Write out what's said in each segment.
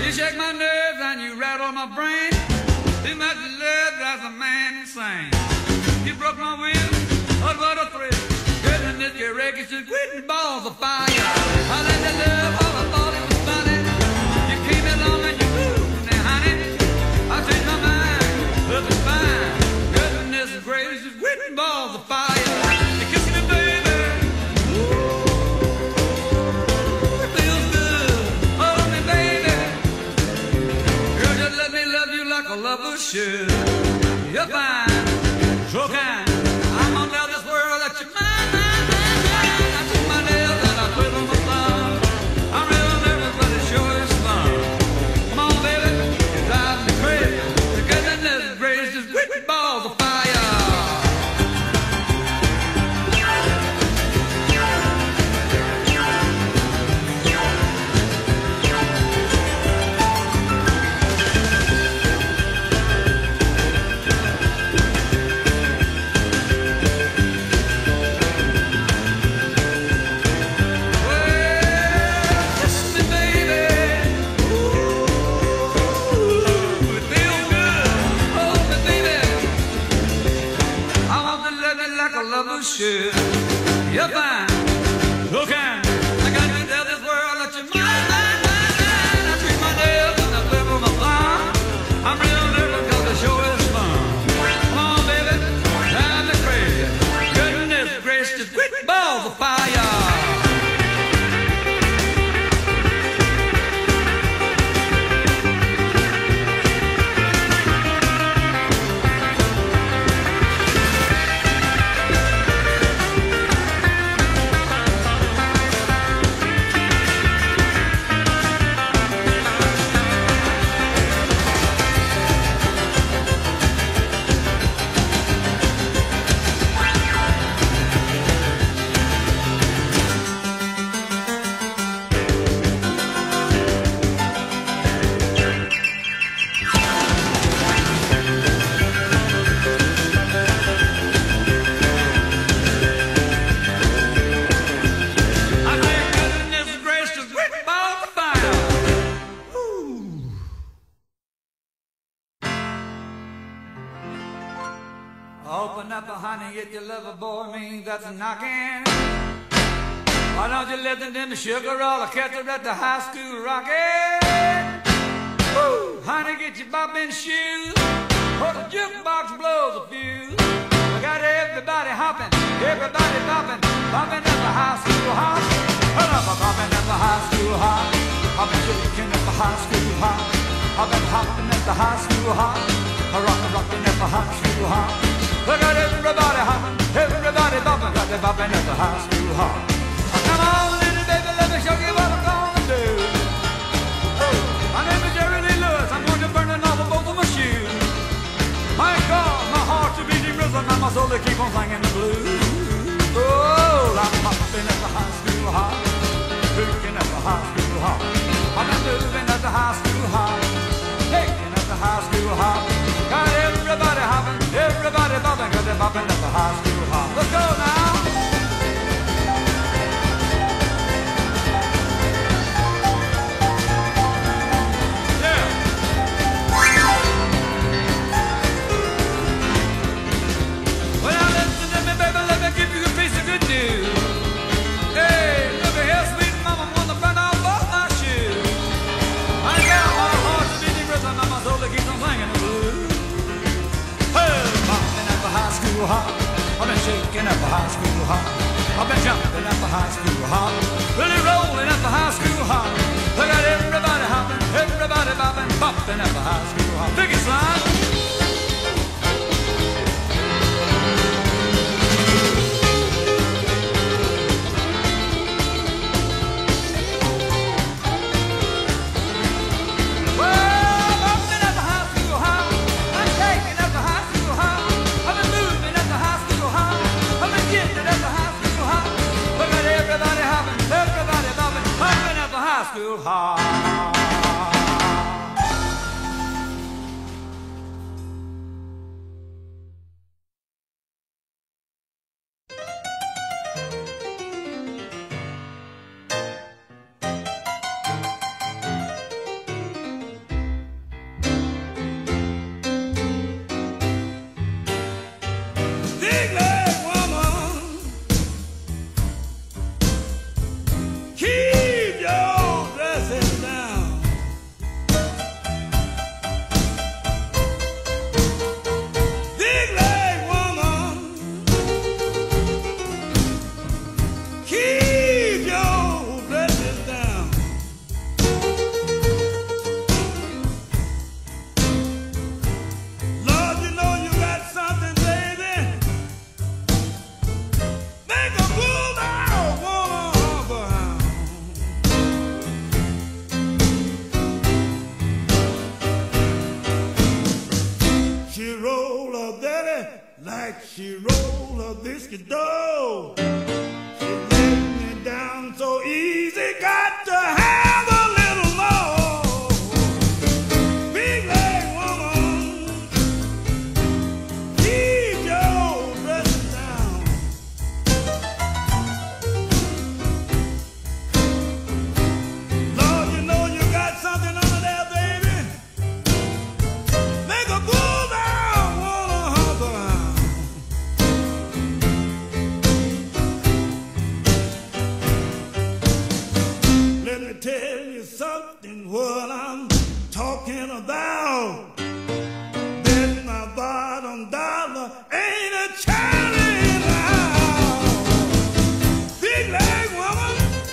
You shake my nerves and you rattle my brain. Too much love drives a man insane. You broke my will, oh what a thrill. Goodness, your wreckage is quitting balls of fire. I let you love all I thought it was funny. You came along and you moved now, honey. I changed my mind, look it's fine. Goodness gracious, quitting balls of fire. You kissing me, baby. Ooh, it feels good. Hold me, baby. Girl, just let me love you like a lover should. You're fine, so kind. I'm gonna tell this world that you're mine, mine, mine, mine. I took my nails and I twiddle my thumb. I'm real nervous, but it sure is fun. Come on, baby, you drive me crazy. The goodness gracious, quitting balls of fire. Should. You're fine, so kind. I got to tell this world that you're mine, mine, mine, mine. I treat my nails and I flip on my thumb. I'm real nervous cause the show is fun. Come on, baby, drive me crazy. Goodness gracious, quick balls of fire. Open up, honey, if you love a boy, means that's a knocking. Why don't you listen to me, sugar, roll a catcher at the high school rockin'? Woo! Honey, get your bopping shoes, or the jukebox blows a fuse. I got everybody hopping, everybody bopping, bopping at the high school hop. Hold up, I'm bopping at the high school hop. I've been shaking at the high school hop. I've been hopping at the high school hop. Rockin' at the high school hop. Look at everybody hopping, everybody bopping, got they bopping at the high school hop. Come on, little baby, let me show you what I'm gonna do. Oh, my name is Jerry Lee Lewis, I'm going to burn it off of both of my shoes. My God, my heart's a beating rhythm, and my soul to keep on singing the blues. Oh, I'm hopping at the high school hop, booking at the high school hop. I'm moving at the high school hop, taking at the high school hop. Got everybody hopping, everybody bopping, cause they're bopping at the high school hop. Let's go now! Yeah! Well, now listen to me, baby, let me give you a piece of good news. Hey, look at here, sweet mama, on the front of both my shoes. I got my heart's a beating rhythm, and my soul that keeps on singing the blues. Bopping at the high school hop. I've been shaking at the high school hop. I've been jumping at the high school hop. Really rolling at the high school hop. Look at everybody hopping, everybody bopping, bopping at the high school hop. Dig it, slide. School hop. the door. She let me down so easy, got to have a little more. Big leg woman, keep your dressing down. Lord, you know you got something under there, baby. Make a bulldown wanna hop around. Let me tell you something, what I'm talking about. Bet my bottom dollar ain't a child in the house. Big leg woman,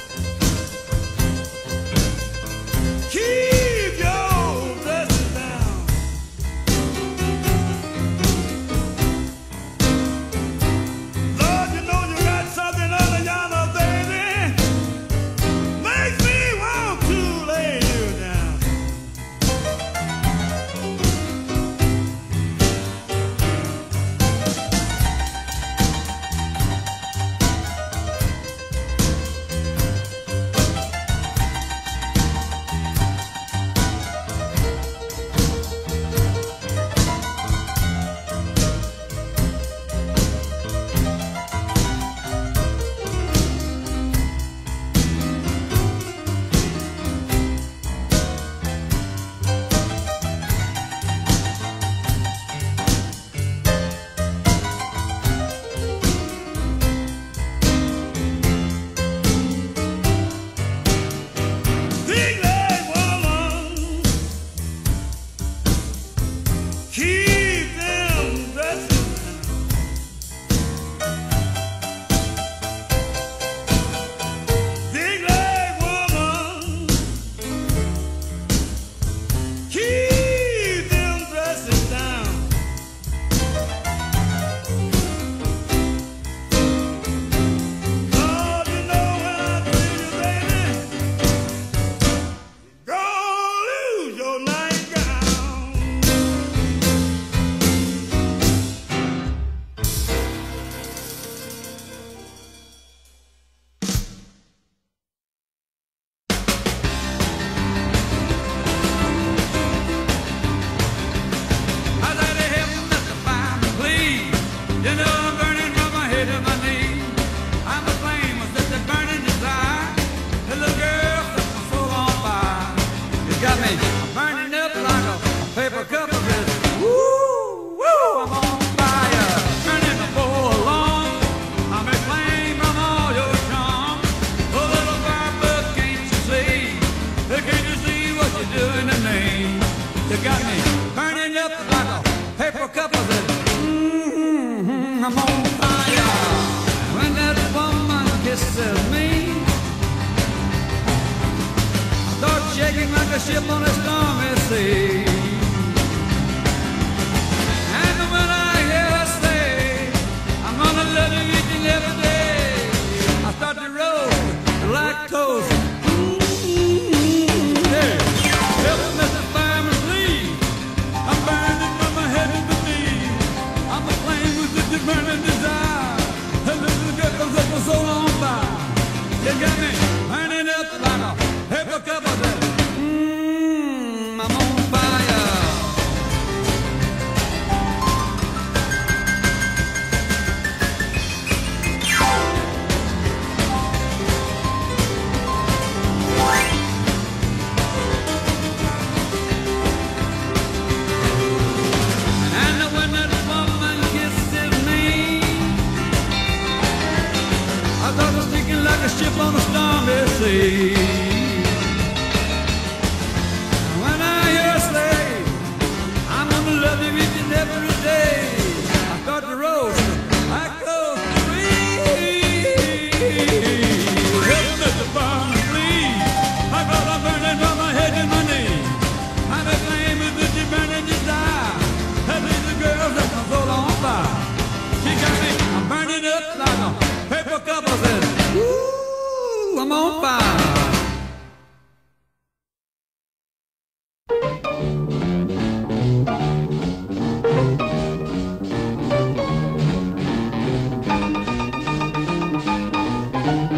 keep your dressing down. Lord, you know you got something under yonder, baby. Makes me want to lay you down. Big leg woman, keep them dresses down. Big leg woman, keep them dresses down. Lord, you know when I treat you, baby, gonna lose your nightgown. I said to heaven, Mr. Fireman, please. You know I'm burning from my head to my knees. I'm a flame with such a burning desire. The little girl set my soul on fire. You got me burning up like a paper cup of this. Woo, woo, I'm on fire. Burning the bowl along. I'm a flame from all your charm. Oh, little firebug, can't you see? Can't you see what you're doing to me? You got me burning up like a paper cup of this. I'm on fire. When that woman kisses me, I start shaking like a ship on a stormy sea. And when I hear her say, I'm gonna love you each and every day, I start to roll like toast. Hey, help me, Mr. Fireman, please. I'm burning from my head to my knees. I'm a flame with such a burning desire. And this little girl comes up my soul on fire. You got me burning up like a paper cup of that. I'm on fire. And when that woman kisses me, I thought I was sinking like a ship on a stormy sea. When I hear her say, I'm gonna love you each and every day, I start to roll like those trees. Help me, Mr. Fireman, please. I thought I'm burning from my head to my knees. I'm a flame with such a burning desire. That little girl set my soul on fire. She got me, I'm burning up like a paper cup of this. Ooh, I'm on fire.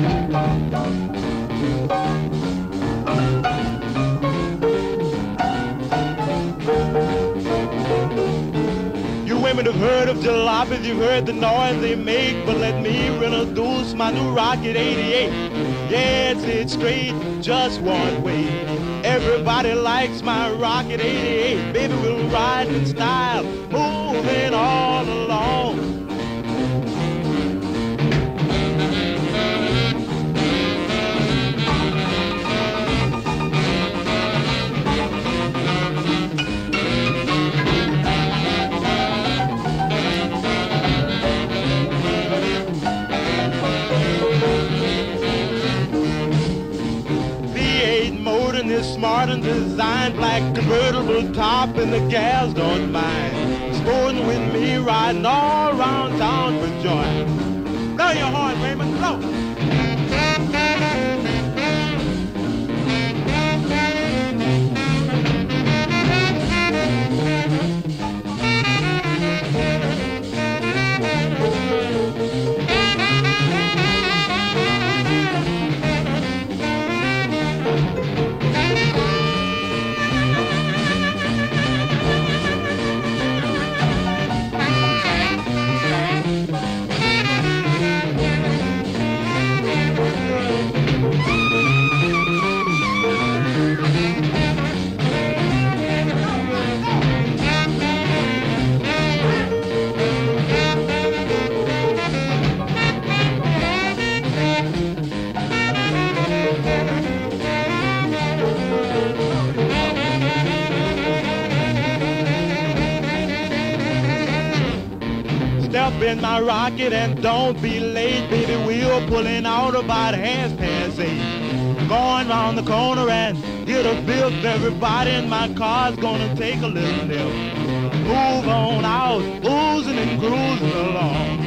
You women have heard of jalopies, you've heard the noise they make, but let me introduce my new Rocket 88. Yeah, it's straight, just one way. Everybody likes my Rocket 88. Baby, we'll ride in style, moving all along. Is smart and designed, black convertible top, and the gals don't mind. Sporting with me, riding all around town for joy. Blow your horn, Raymond, blow. Step in my rocket and don't be late, baby. We're pulling out about 8:30. Going round the corner and get a fifth. Everybody in my car's gonna take a little nip. Move on out, oozing and cruising along.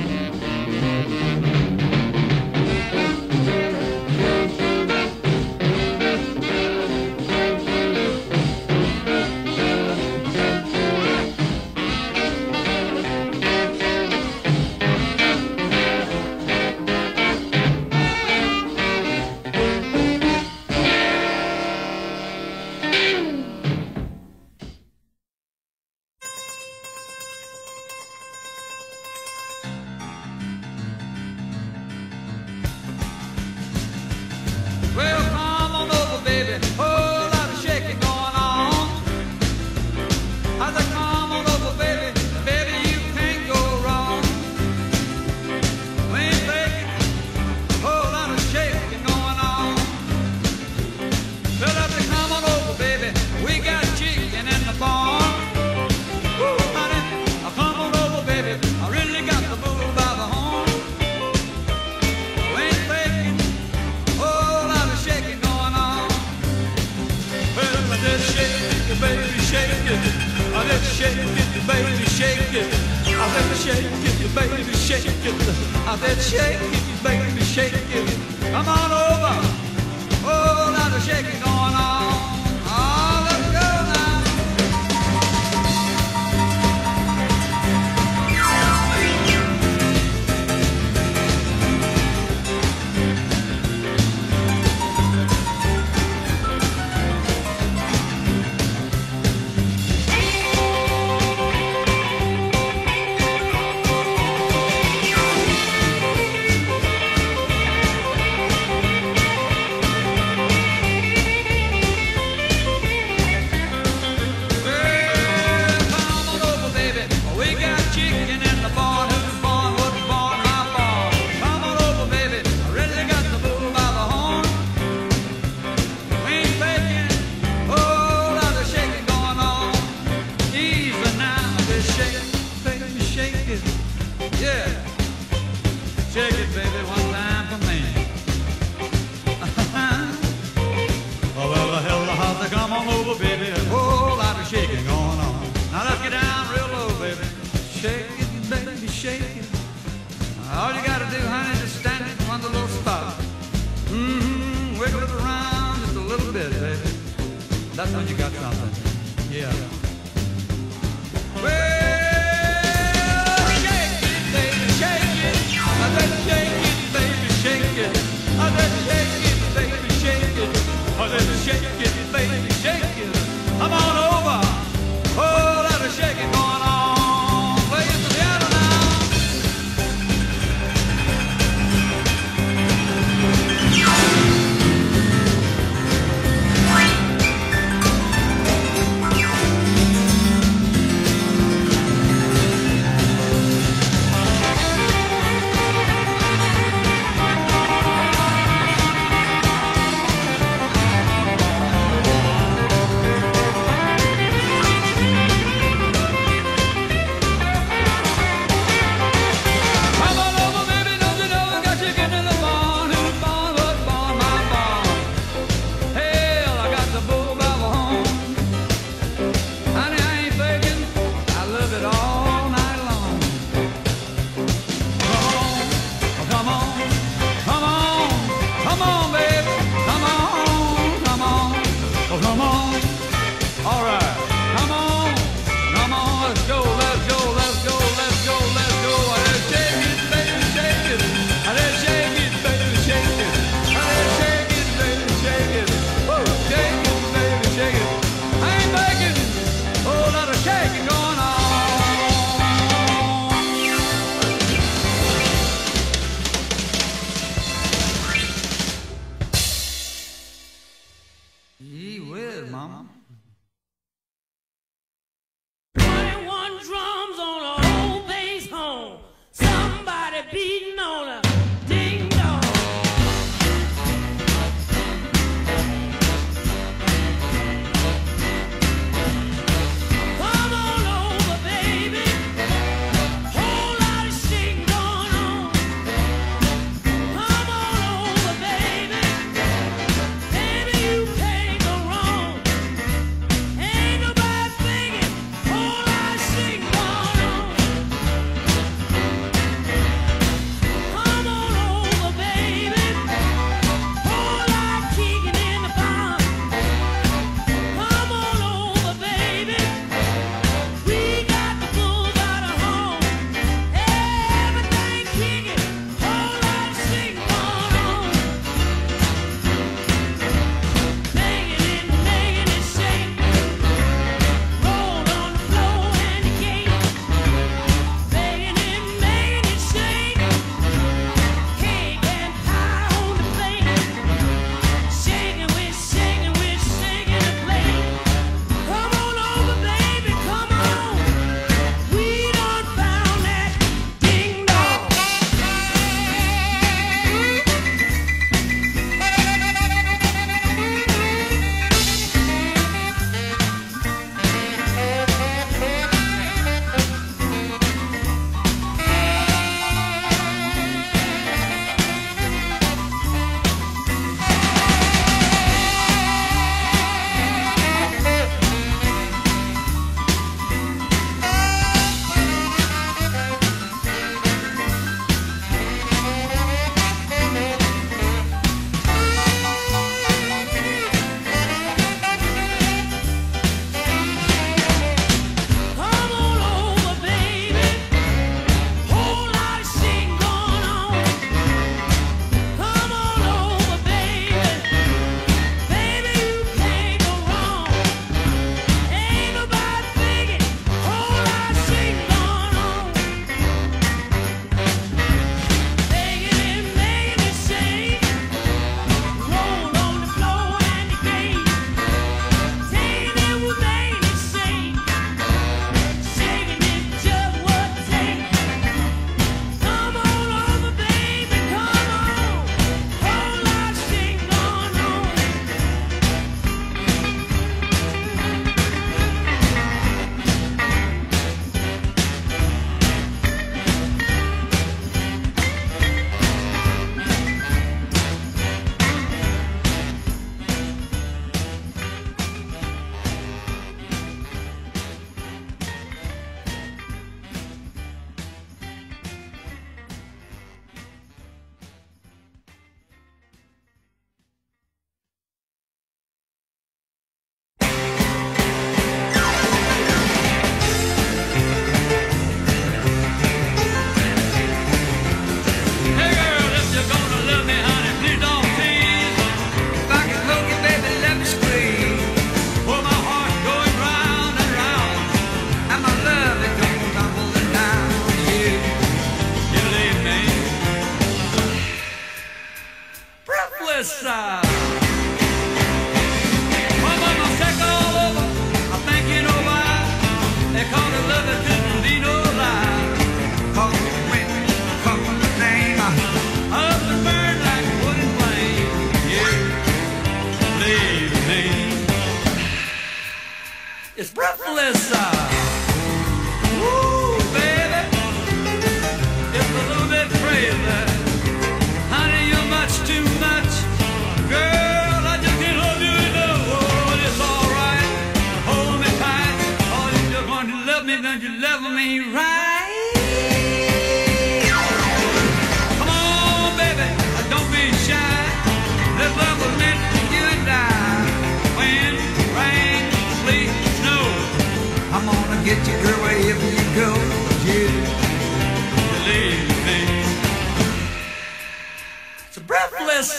Well, come on over, baby. Whole lot of shaking going on. I said, come on over, baby. Baby, you can't go wrong. We ain't faking. Whole lot of shaking going on. Well, I said, come on over, baby. We got chicken in the barn. Woo, honey, come on over, baby. I really got the bull by the horn. We ain't faking. Baby, shake it. I let you shake it, baby, shake it. I let you shake it, baby, shake it. I let you shake it, baby, shake it. Come on over. Oh, lot of shaking going on. Oh, let's go now. Shake it, baby, one time for me. Oh, well, the hell, the house, come on over, baby. A whole lot of shaking going on. Now let's get down real low, baby. Shake it, baby, shake it. All you gotta do, honey, is just stand it in one little spot. Wiggle it around just a little bit, baby. That's when you got something. Yeah. Well, shake it, baby, shake it. I said shake it, baby, shake it. I let's shake it, baby, shake it. Oh, let's shake it, baby, shake it. Come on over. Oh, let us shake it going on. Play the piano now. breathless. My mama's sick all over. I think you know why. They call it love that couldn't be no lie. Cause the wind come from the name up and burn like a wooden flame. Yeah, believe me, it's breathless. Woo, baby, it's a little bit crazy. Honey, you're much too much. Girl, I just can't hold you enough. Oh, it's alright. Hold me tight. Oh, you just want to love me, don't you love me right? Come on, baby, don't be shy. This love was meant for you and I. Wind, rain, sleet, snow, I'm gonna get you, girl, wherever you go. You believe me. It's a breathless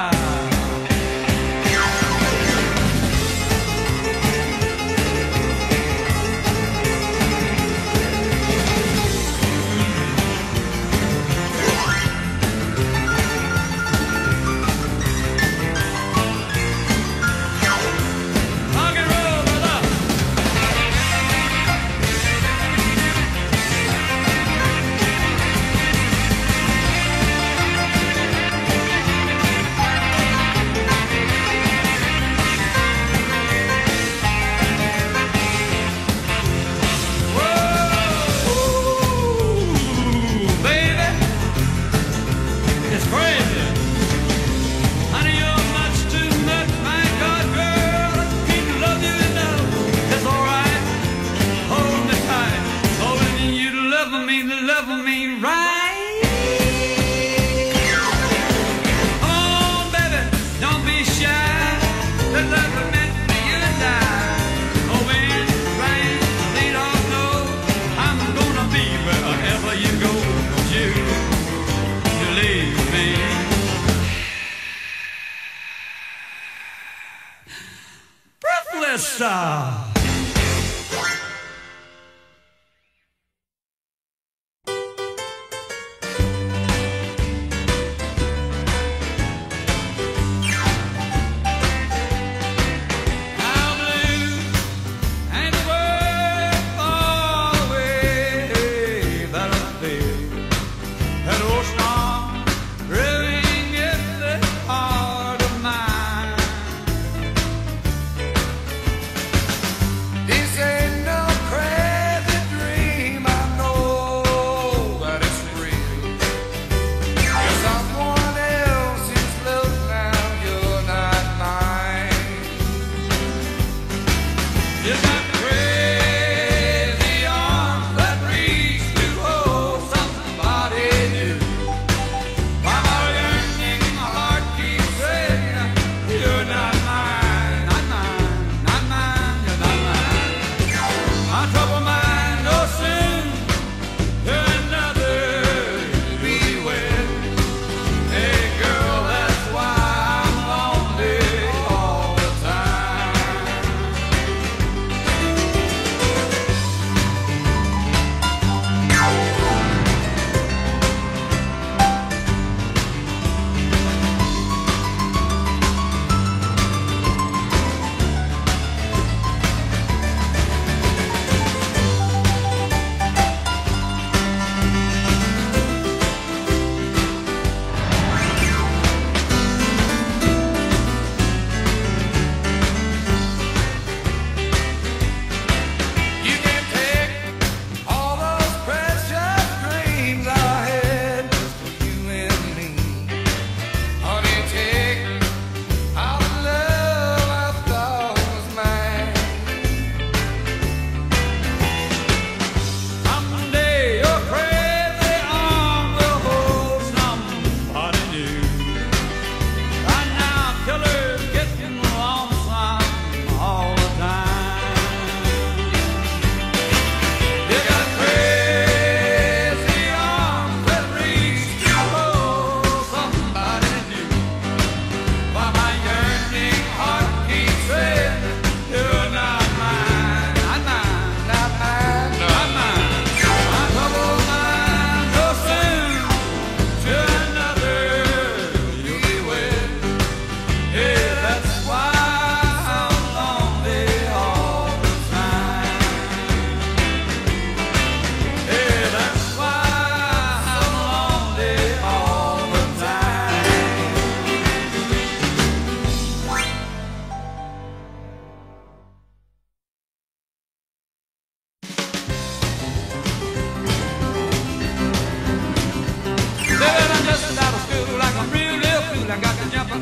rock and roll, brother. Love me right. Come on, baby, don't be shy. The love was meant for you and I. Oh, wind, rain, sleet or snow, I'm gonna be wherever you go. You believe me. Breathless.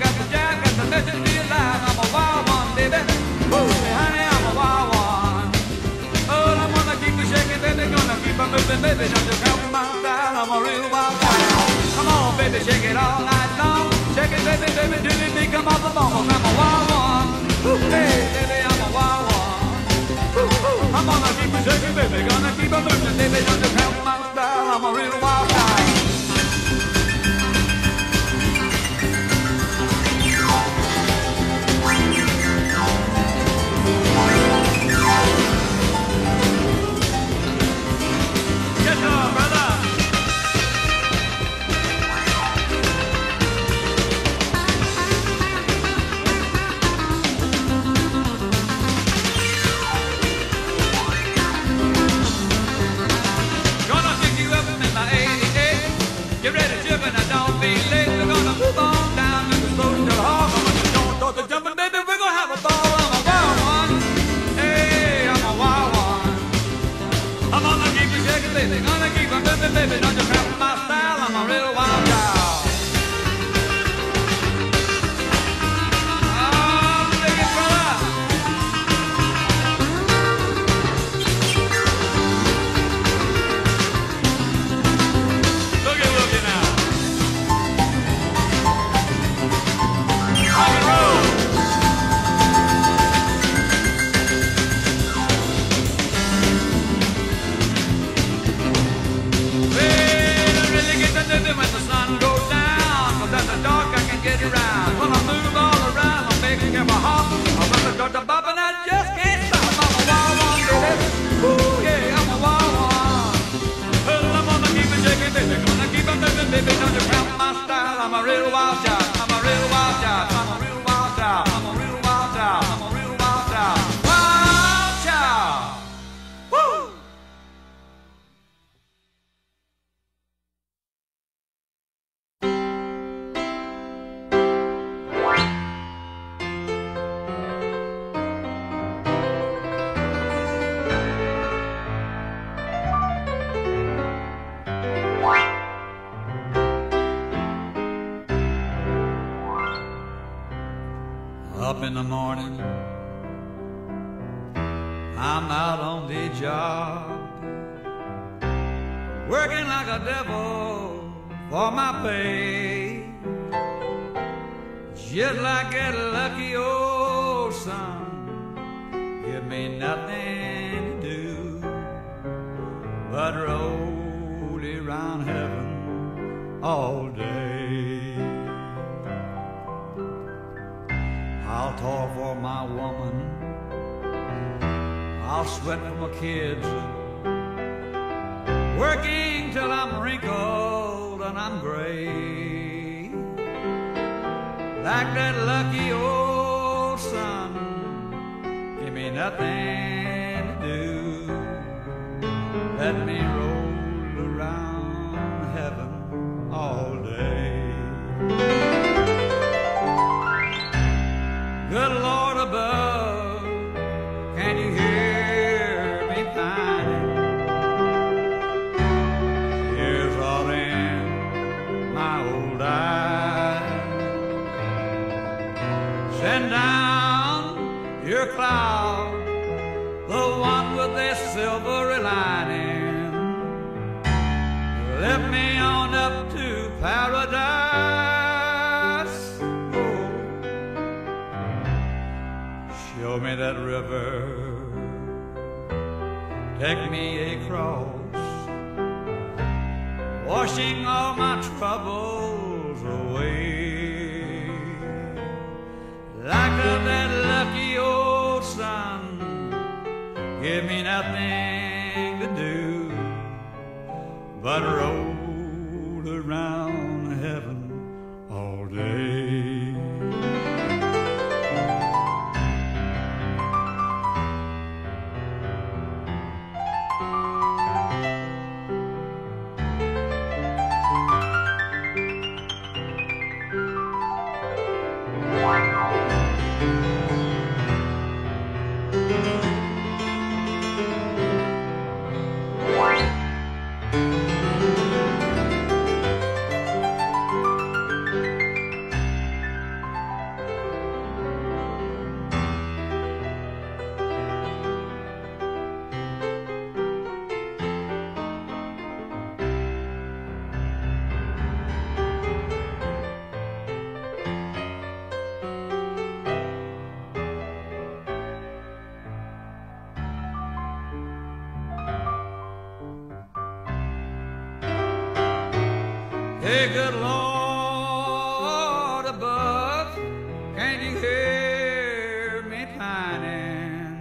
got the jam, got the message to your life. I'm a wild one, baby. Woo, say, honey, I'm a wild one. Oh, I'm gonna keep you shaking, baby, gonna keep on moving, baby. Don't you come my style, I'm a real wild guy. Come on, baby, shake it all night long. Shake it, baby, baby, till you me come off the bone. I'm a wild one. Woo, hey, baby, I'm a wild one. Woo, woo. I'm gonna keep you shaking, baby, gonna keep on moving, baby. Don't you come my style, I'm a real wild guy. Baby, don't you cramp my style, I'm a real wild child. Oh, dig it, brother. Looky now. Rock and roll. When the sun goes down, 'cause after dark I can get around. When I move all around, I'm making him a hop. I run the start to bop and I just can't stop. I'm a wild one, baby. Ooh, yeah, I'm a wild one. Well, I'm gonna keep it shaking, baby. Gonna keep it moving, baby. Don't you cramp my style. I'm a real wild child. I'm a real wild child. I'm a real wild child. I'm a real wild child. I'm a real wild child. Wild child. Woo! Up in the morning, I'm out on the job, working like a devil for my pay, just like that lucky old sun. Give me nothing to do but roll around heaven all day. I'll toil for my woman, I'll sweat for my kids, working till I'm wrinkled and I'm gray, like that lucky old sun. Give me nothing to do, let me roll around heaven all day. Good Lord above, can you hear me pining? Tears all in my old eyes. Send down your cloud, the one with a silvery lining. Lift me on up to paradise. Show me that river, take me across, washing all my troubles away, like that lucky old sun. Give me nothing to do but roll around heaven all day. good Lord above, can't you hear me pining?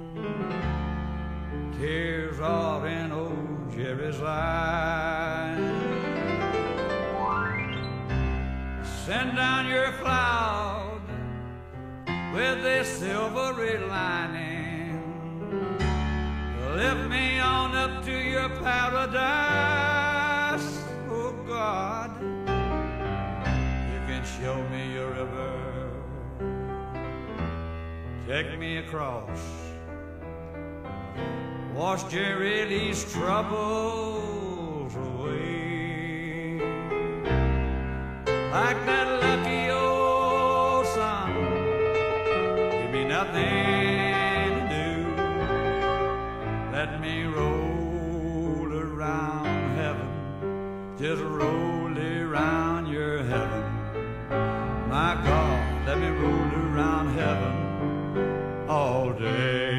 Tears are in old Jerry's eyes. Send down your cloud with a silvery lining. Lift me on up to your paradise, oh God. You can show me your river, take me across, wash Jerry Lee's troubles away. Like that lucky old sun, give me nothing to do. Let me roll around heaven, just roll around your heaven. My God, let me roll around heaven all day.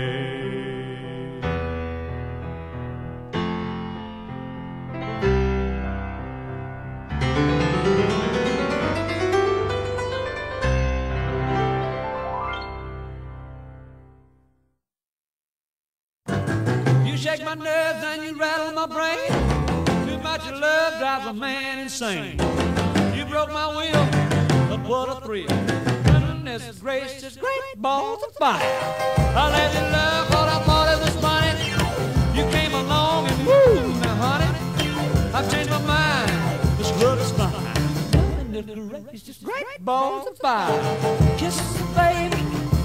Shake my nerves and you rattle my brain. Too much of love drives a man insane. You broke my will, but what a thrill. Goodness gracious, great balls of fire. I let you love what I thought it was funny. You came along and woo, now honey, I've changed my mind. This love is fine. Goodness gracious, great balls of fire. Kisses, baby,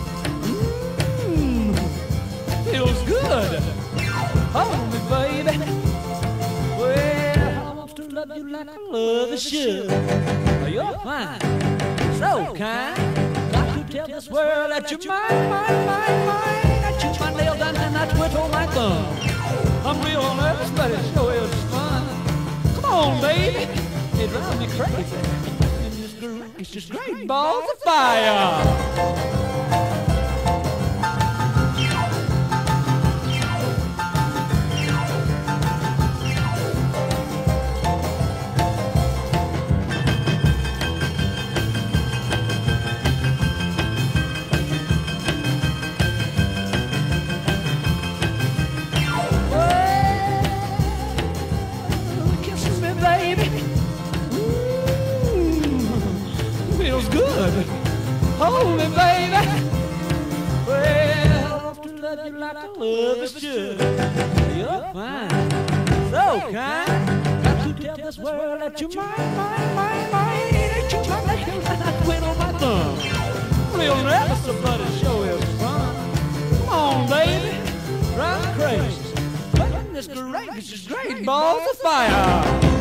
feels good. Hold me, baby. Well, I want to love you like I love a should. You're fine, so kind. Got to tell this world that you're mine, mine, mine, mine. I chew my nails down and I twiddle my thumb. I'm real nervous, but it sure is fun. Come on, baby, it drives me crazy. It's just great balls of fire. Hold me, baby. Well, I want to love you like I love is should. You're fine, so kind. Got to tell this world that you're mine, mine, mine, mine. That you're my nail and I twiddle my thumb. Real nervous, but it sure is fun. Come on, baby, drive me crazy. Goodness gracious, great balls of fire.